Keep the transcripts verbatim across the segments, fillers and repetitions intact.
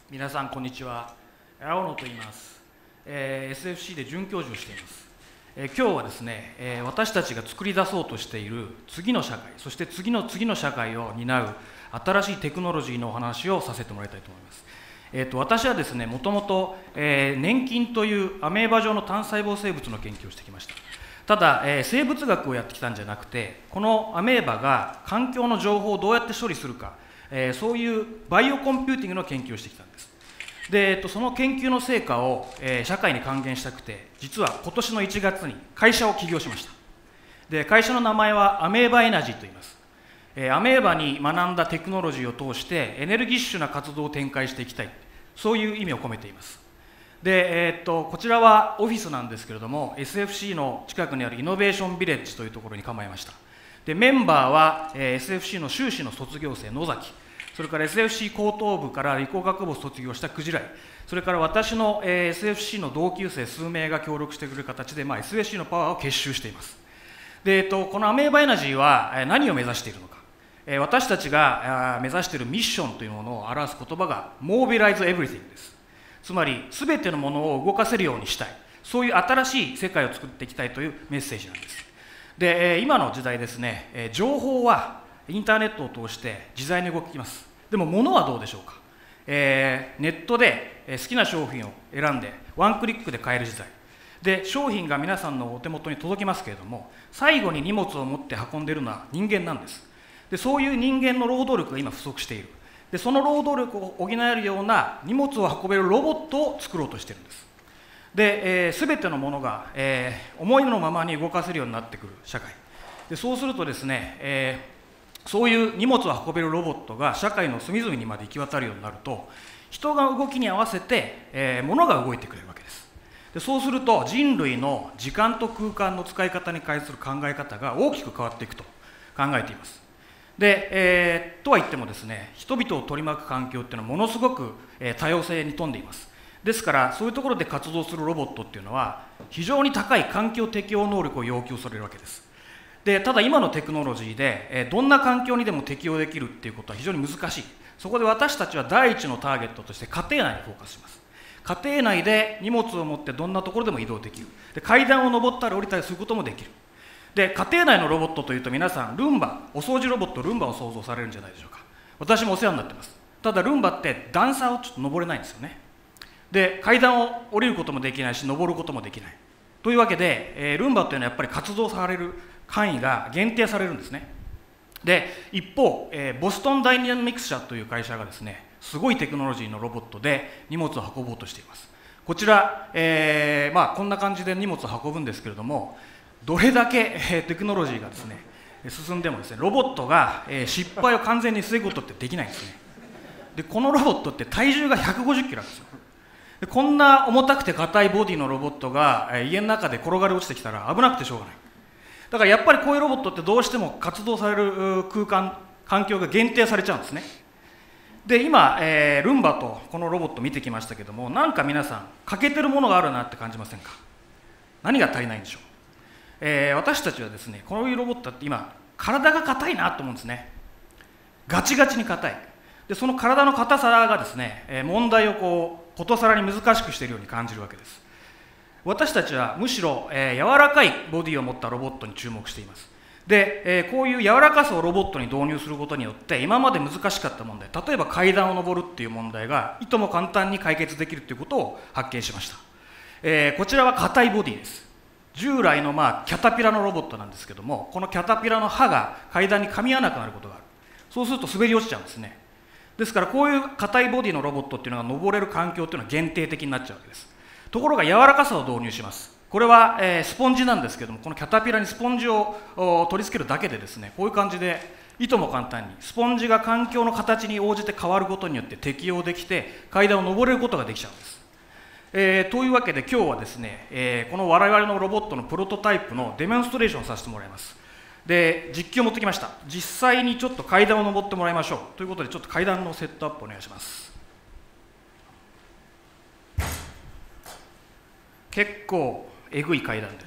皆さんこんにちは。青野と言います。えー、エスエフシー で准教授をしています。えー、今日はですね、えー、私たちが作り出そうとしている次の社会、そして次の次の社会を担う新しいテクノロジーのお話をさせてもらいたいと思います。えー、と私はですね、もともと、えー、粘菌というアメーバ状の単細胞生物の研究をしてきました。ただ、えー、生物学をやってきたんじゃなくて、このアメーバが環境の情報をどうやって処理するか、えー、そういうバイオコンピューティングの研究をしてきたんです。で、えっと、その研究の成果を、えー、社会に還元したくて、実は今年のいちがつに会社を起業しました。で、会社の名前はアメーバエナジーと言います。えー、アメーバに学んだテクノロジーを通してエネルギッシュな活動を展開していきたい、そういう意味を込めています。で、えー、っとこちらはオフィスなんですけれども、 エスエフシー の近くにあるイノベーションビレッジというところに構えました。で、メンバーは、えー、エスエフシー の修士の卒業生野崎、それから エスエフシー 高等部から理工学部を卒業したクジライ、それから私の、えー、エスエフシー の同級生数名が協力してくれる形で、まあ、エスエフシー のパワーを結集しています。で、えっと、このアメーバエナジーは、えー、何を目指しているのか、えー、私たちが目指しているミッションというものを表す言葉が Mobilize Everything です。つまり全てのものを動かせるようにしたい、そういう新しい世界を作っていきたいというメッセージなんです。で、えー、今の時代ですね、えー、情報はインターネットを通して自在に動きます。でも物はどうでしょうか。えー、ネットで好きな商品を選んでワンクリックで買える時代で、商品が皆さんのお手元に届きますけれども、最後に荷物を持って運んでいるのは人間なんです。で、そういう人間の労働力が今不足している。で、その労働力を補えるような荷物を運べるロボットを作ろうとしているんです。で、えー、全てのものが、えー、思いのままに動かせるようになってくる社会で、そうするとですね、えー、そういう荷物を運べるロボットが社会の隅々にまで行き渡るようになると、人が動きに合わせて、えー、物が動いてくれるわけです。で、そうすると人類の時間と空間の使い方に関する考え方が大きく変わっていくと考えています。で、えー、とは言ってもですね、人々を取り巻く環境っていうのはものすごく、えー、多様性に富んでいます。ですからそういうところで活動するロボットっていうのは非常に高い環境適応能力を要求されるわけです。で、ただ今のテクノロジーで、えー、どんな環境にでも適応できるっていうことは非常に難しい。そこで私たちは第一のターゲットとして家庭内にフォーカスします。家庭内で荷物を持ってどんなところでも移動できる。で、階段を上ったり降りたりすることもできる。で、家庭内のロボットというと皆さんルンバ、お掃除ロボットルンバを想像されるんじゃないでしょうか。私もお世話になってます。ただルンバって段差をちょっと登れないんですよね。で、階段を降りることもできないし登ることもできない。というわけで、えー、ルンバというのはやっぱり活動される範囲が限定されるんですね。で、一方、えー、ボストンダイナミクス社という会社がですね、すごいテクノロジーのロボットで荷物を運ぼうとしています。こちら、えー、まあこんな感じで荷物を運ぶんですけれども、どれだけ、えー、テクノロジーがですね進んでもですね、ロボットが、えー、失敗を完全に防ぐことってできないんですね。で、このロボットって体重がひゃくごじゅっキロあるんですよ。で、こんな重たくて硬いボディのロボットが、えー、家の中で転がり落ちてきたら危なくてしょうがない。だからやっぱりこういうロボットってどうしても活動される空間環境が限定されちゃうんですね。で、今、えー、ルンバとこのロボット見てきましたけども、なんか皆さん欠けてるものがあるなって感じませんか。何が足りないんでしょう。えー、私たちはですね、こういうロボットって今体が硬いなと思うんですね。ガチガチに硬い。で、その体の硬さがですね、えー、問題をこうことさらに難しくしているように感じるわけです。私たちはむしろ、えー、柔らかいボディを持ったロボットに注目しています。で、えー、こういう柔らかさをロボットに導入することによって今まで難しかった問題、例えば階段を上るっていう問題がいとも簡単に解決できるということを発見しました。えー、こちらは硬いボディです。従来の、まあ、キャタピラのロボットなんですけども、このキャタピラの刃が階段に噛み合わなくなることがある。そうすると滑り落ちちゃうんですね。ですからこういう硬いボディのロボットっていうのが登れる環境っていうのは限定的になっちゃうわけです。ところが柔らかさを導入します。これは、えー、スポンジなんですけども、このキャタピラにスポンジを取り付けるだけでですね、こういう感じでいとも簡単にスポンジが環境の形に応じて変わることによって適応できて階段を登れることができちゃうんです。えー、というわけで今日はですね、えー、この我々のロボットのプロトタイプのデモンストレーションをさせてもらいます。で、実機を持ってきました。実際にちょっと階段を登ってもらいましょうということで、ちょっと階段のセットアップお願いします。結構えぐい階段です。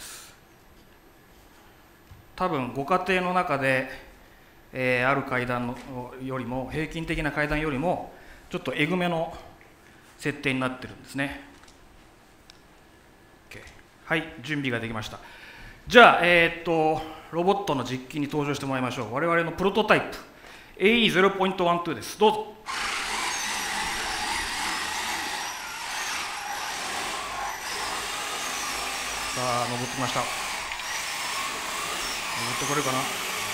多分ご家庭の中で、えー、ある階段のよりも、平均的な階段よりもちょっとえぐめの設定になってるんですね。OK、はい、準備ができました。じゃあ、えー、っとロボットの実機に登場してもらいましょう。我々のプロトタイプ エーイーゼロポイントじゅうに です。どうぞ。さあ、登ってきました。登ってこれるかな。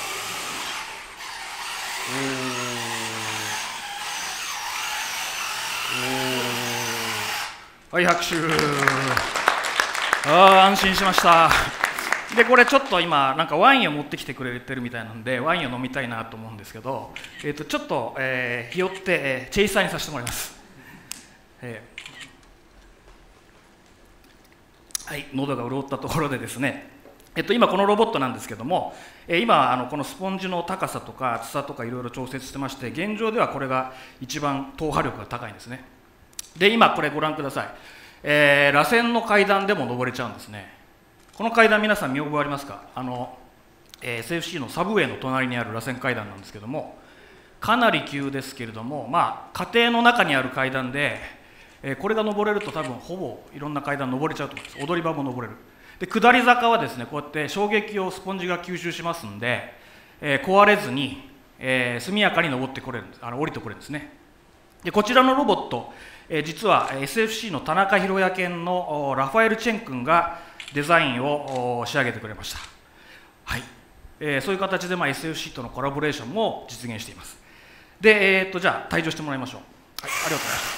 おお、はい、拍手。ああ、安心しました。で、これちょっと今なんかワインを持ってきてくれてるみたいなんで、ワインを飲みたいなと思うんですけど、えー、とちょっと、えー、ひよって、えー、チェイサーにさせてもらいます。えー、はい、喉が潤ったところでですね、えっと、今このロボットなんですけども、えー、今あのこのスポンジの高さとか厚さとかいろいろ調節してまして、現状ではこれが一番踏破力が高いんですね。で、今これご覧ください。えー、螺旋の階段でも登れちゃうんですね。この階段、皆さん見覚えありますか？あの、えー、エスエフシー のサブウェイの隣にある螺旋階段なんですけども、かなり急ですけれども、まあ、家庭の中にある階段で、えー、これが登れると多分ほぼいろんな階段登れちゃうと思います。踊り場も登れる。で、下り坂はですね、こうやって衝撃をスポンジが吸収しますんで、えー、壊れずに、えー、速やかに登ってこれるんです。あの降りてこれるんですね。で、こちらのロボット、えー、実は エスエフシー の田中宏也研のラファエル・チェン君がデザインを仕上げてくれました。はい、えー、そういう形で、まあ、エスエフシー とのコラボレーションも実現しています。で、えー、っとじゃあ退場してもらいましょう。はい、ありがとうございました。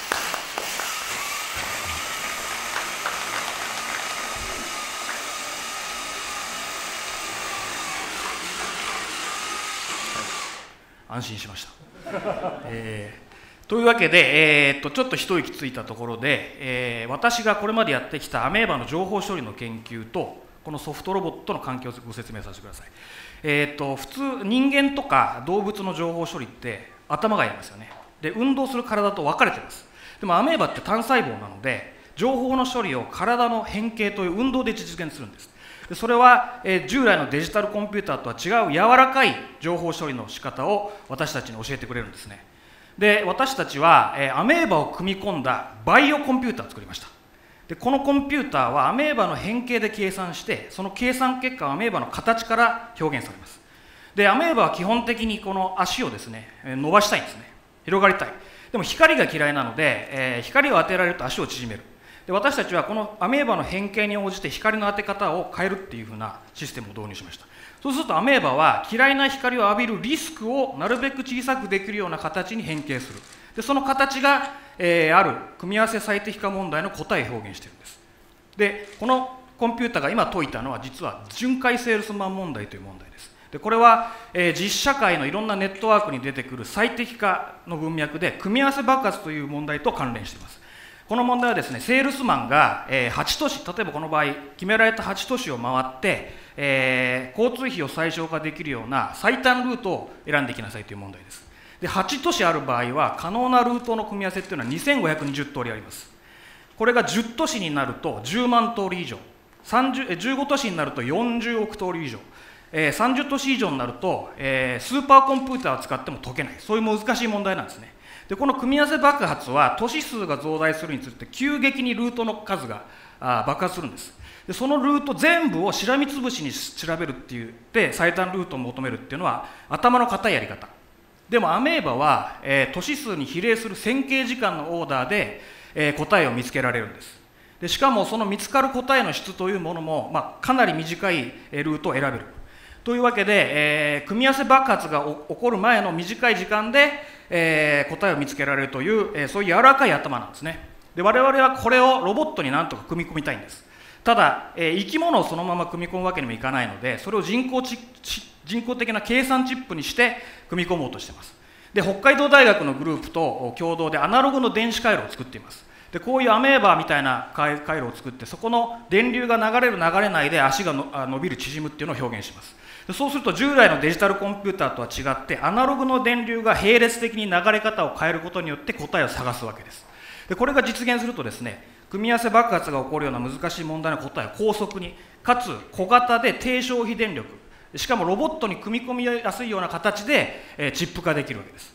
安心しました。えーというわけで、えー、っとちょっと一息ついたところで、えー、私がこれまでやってきたアメーバの情報処理の研究とこのソフトロボットの関係をご説明させてください。えー、っと普通人間とか動物の情報処理って頭がやりますよね。で、運動する体と分かれてます。でもアメーバって単細胞なので、情報の処理を体の変形という運動で実現するんです。でそれは、えー、従来のデジタルコンピューターとは違う柔らかい情報処理の仕方を私たちに教えてくれるんですね。で、私たちは、えー、アメーバを組み込んだバイオコンピューターを作りました。で、このコンピューターはアメーバの変形で計算して、その計算結果はアメーバの形から表現されます。で、アメーバは基本的にこの足をですね、伸ばしたいんですね。広がりたい。でも光が嫌いなので、えー、光を当てられると足を縮める。で、私たちはこのアメーバの変形に応じて光の当て方を変えるっていうふうなシステムを導入しました。そうするとアメーバは嫌いな光を浴びるリスクをなるべく小さくできるような形に変形する。で、その形が、えー、ある組み合わせ最適化問題の答えを表現しているんです。で、このコンピューターが今解いたのは実は巡回セールスマン問題という問題です。で、これは、えー、実社会のいろんなネットワークに出てくる最適化の文脈で組み合わせ爆発という問題と関連しています。この問題はですね、セールスマンが、えー、はち都市、例えばこの場合決められたはち都市を回って、えー、交通費を最小化できるような最短ルートを選んでいきなさいという問題です。で、はち都市ある場合は可能なルートの組み合わせというのはにせんごひゃくにじゅう通りあります。これがじゅう都市になるとじゅうまん通り以上、さんじゅう、じゅうご都市になるとよんじゅうおく通り以上、えー、さんじゅう都市以上になると、えー、スーパーコンピューターを使っても解けない、そういう難しい問題なんですね。で、この組み合わせ爆発は都市数が増大するにつれて急激にルートの数があ爆発するんです。で、そのルート全部をしらみつぶしに調べるって言って最短ルートを求めるっていうのは頭の固いやり方。でもアメーバは、えー、都市数に比例する線形時間のオーダーで、えー、答えを見つけられるんです。で、しかもその見つかる答えの質というものも、まあ、かなり短いルートを選べるというわけで、えー、組み合わせ爆発が起こる前の短い時間で、えー、答えを見つけられるという、えー、そういう柔らかい頭なんですね。で、我々はこれをロボットになんとか組み込みたいんです。ただ、えー、生き物をそのまま組み込むわけにもいかないので、それを人工ち人工的な計算チップにして組み込もうとしています。で、北海道大学のグループと共同でアナログの電子回路を作っています。で、こういうアメーバーみたいな回路を作って、そこの電流が流れる流れないで足がの伸びる縮むっていうのを表現します。で、そうすると従来のデジタルコンピューターとは違ってアナログの電流が並列的に流れ方を変えることによって答えを探すわけです。で、これが実現するとですね、組み合わせ爆発が起こるような難しい問題の答えを高速にかつ小型で低消費電力、しかもロボットに組み込みやすいような形でチップ化できるわけです。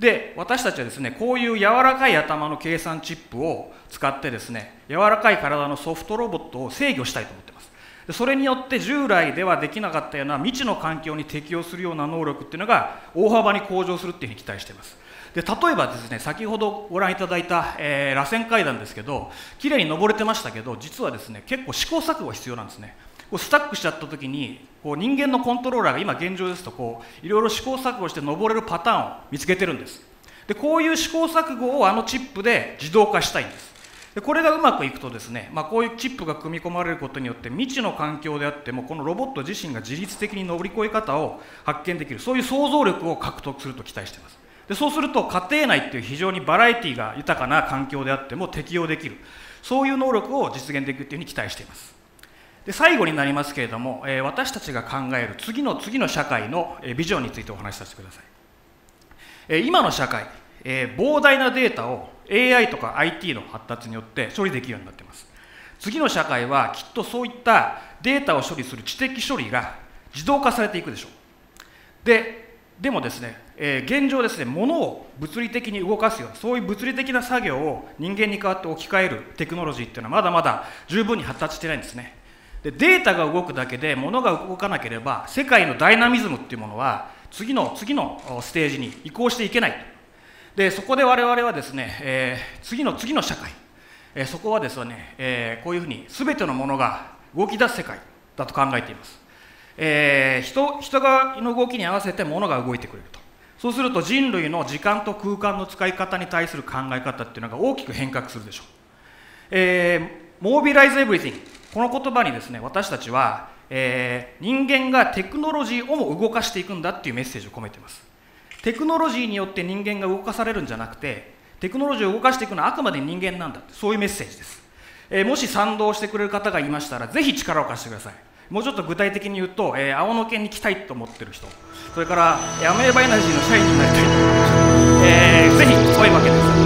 で、私たちはですね、こういう柔らかい頭の計算チップを使ってですね、柔らかい体のソフトロボットを制御したいと思っています。でそれによって従来ではできなかったような未知の環境に適応するような能力っていうのが大幅に向上するっていうふうに期待しています。で例えばですね、先ほどご覧いただいた、えー、螺旋階段ですけど、きれいに登れてましたけど、実はですね、結構試行錯誤が必要なんですね。こうスタックしちゃった時に、こう人間のコントローラーが今現状ですとこういろいろ試行錯誤して登れるパターンを見つけてるんです。でこういう試行錯誤をあのチップで自動化したいんです。でこれがうまくいくとですね、まあ、こういうチップが組み込まれることによって未知の環境であってもこのロボット自身が自律的に乗り越え方を発見できる、そういう想像力を獲得すると期待しています。でそうすると家庭内っていう非常にバラエティが豊かな環境であっても適用できる、そういう能力を実現できるというふうに期待しています。で最後になりますけれども、えー、私たちが考える次の次の社会の、えー、ビジョンについてお話しさせてください。えー、今の社会、えー、膨大なデータを エーアイ とか アイティー の発達によって処理できるようになっています。次の社会はきっとそういったデータを処理する知的処理が自動化されていくでしょう。ででもですね、えー、現状ですね、物を物理的に動かすようなそういう物理的な作業を人間に代わって置き換えるテクノロジーっていうのはまだまだ十分に発達してないんですね。でデータが動くだけで物が動かなければ世界のダイナミズムっていうものは次の次のステージに移行していけない。でそこで我々はですね、えー、次の次の社会、えー、そこはですね、えー、こういうふうに全てのものが動き出す世界だと考えています。えー、人, 人がの動きに合わせて物が動いてくれると。そうすると人類の時間と空間の使い方に対する考え方っていうのが大きく変革するでしょう。えー、モービライズエブリティング、この言葉にですね、私たちは、えー、人間がテクノロジーをも動かしていくんだっていうメッセージを込めています。テクノロジーによって人間が動かされるんじゃなくて、テクノロジーを動かしていくのはあくまで人間なんだ、そういうメッセージです。えー、もし賛同してくれる方がいましたら、ぜひ力を貸してください。もうちょっと具体的に言うと、えー、青野県に来たいと思ってる人、それからアメーバエナジーの社員になりたいと思ってる人、えー、ぜひ声をかけてください。